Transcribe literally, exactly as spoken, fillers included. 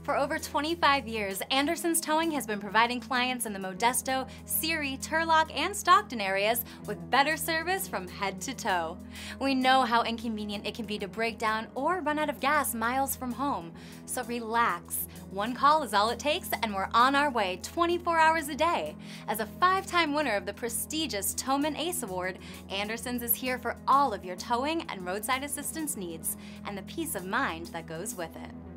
For over twenty-five years, Anderson's Towing has been providing clients in the Modesto, Ceres, Turlock, and Stockton areas with better service from head to toe. We know how inconvenient it can be to break down or run out of gas miles from home, so relax. One call is all it takes, and we're on our way twenty-four hours a day. As a five-time winner of the prestigious Towman Ace Award, Anderson's is here for all of your towing and roadside assistance needs, and the peace of mind that goes with it.